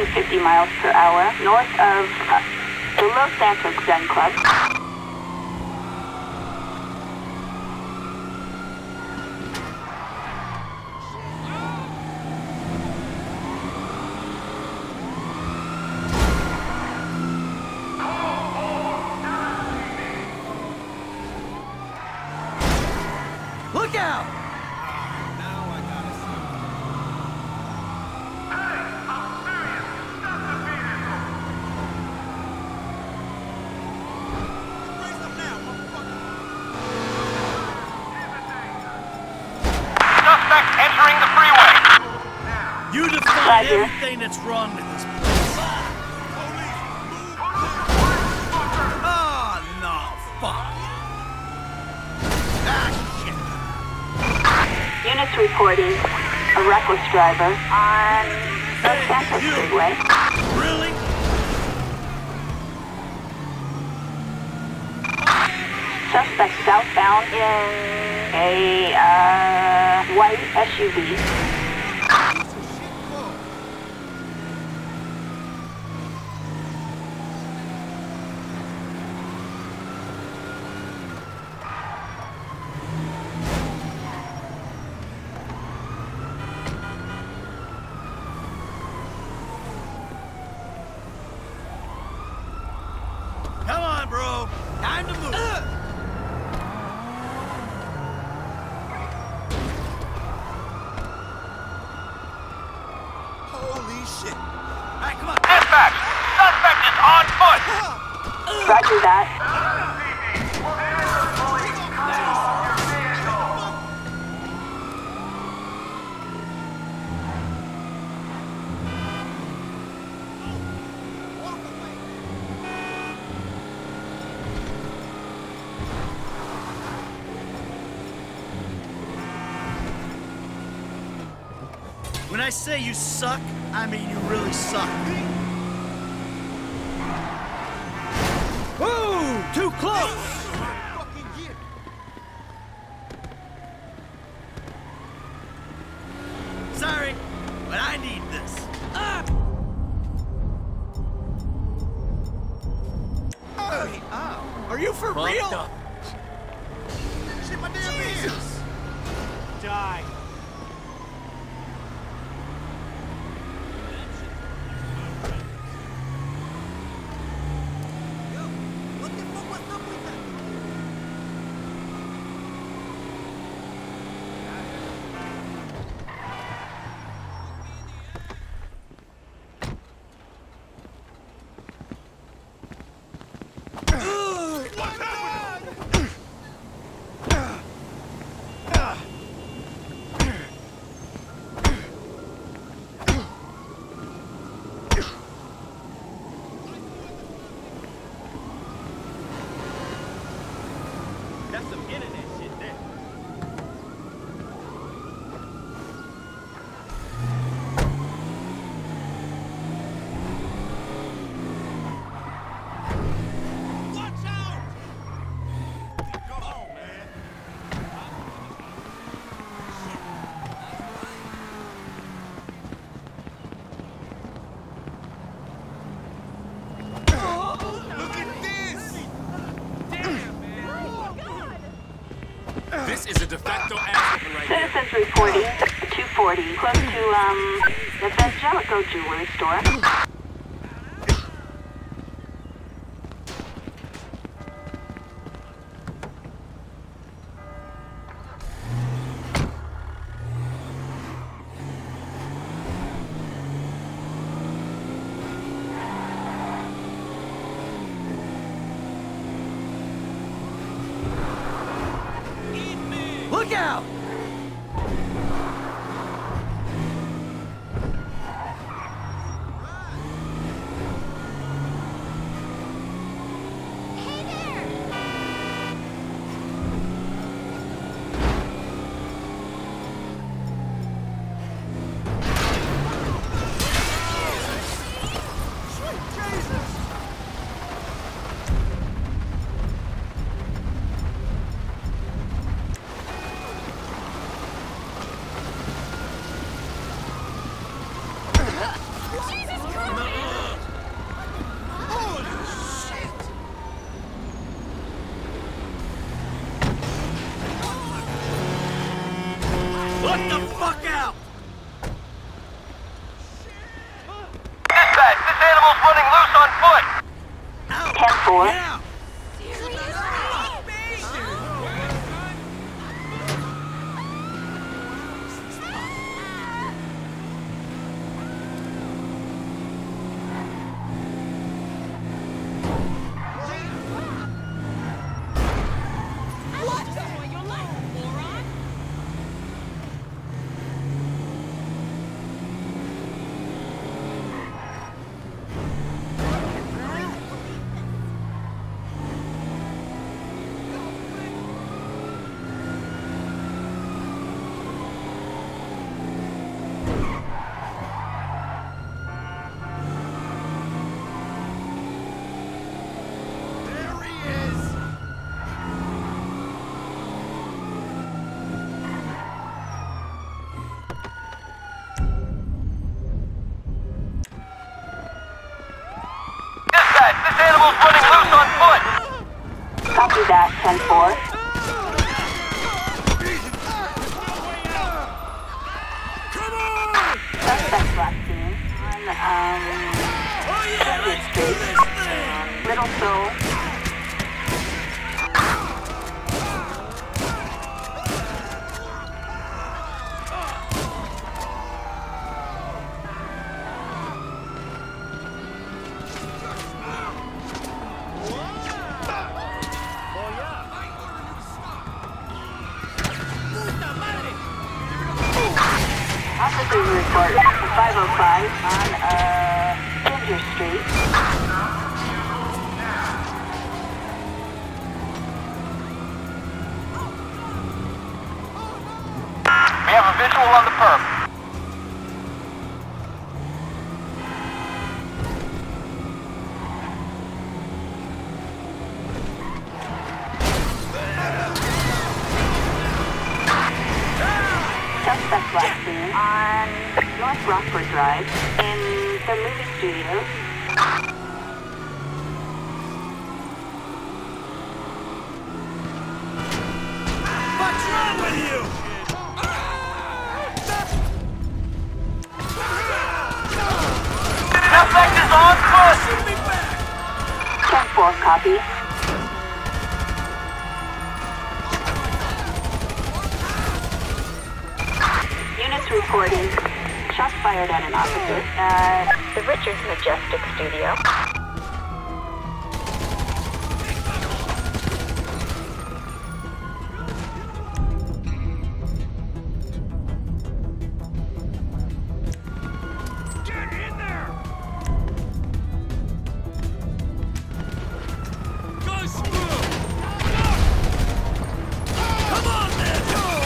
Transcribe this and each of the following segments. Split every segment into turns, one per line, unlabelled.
traveling 50 miles per hour north of the Los Santos Gun Club.
Look out! You define everything that's wrong with this place. Oh, no, fuck. Ah, shit.
Units reporting a reckless driver on Los Santos Freeway.
Really?
Suspect southbound in a white SUV.
Come on, bro. Time to move. Holy shit. All right, come on.
Dispatch! Suspect is on foot!
Roger that.
When I say you suck, I mean you really suck. Whoa! Too close! Sorry, but I need this. Are you for real? Up. Shit, my damn ears! Die.
That's some internet shit there.
Watch out! Come on, man. Look at this! Damn, man.
This is a de facto ass weapon right here.
Citizens reporting 240 close to the Evangelico jewelry store.
Look out! There he is!
Dispatch, this animal's running loose on foot.
Copy that, 10-4. Suspect last seen on, Cedar Street, Little Seoul. Officer report to 505 on, Ginger Street.
We have a visual on the perp.
Suspect last seen on North Rockford Drive in the movie studios.
What's wrong with you?
Suspect is on foot.
Shoot me back!
10-4, copy. Units reporting shots fired at an officer at the Richards Majestic Studio.
Get in there! Go screw! Come on, then!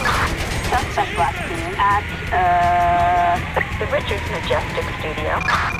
Suspect last seen at the Richards Majestic Studio.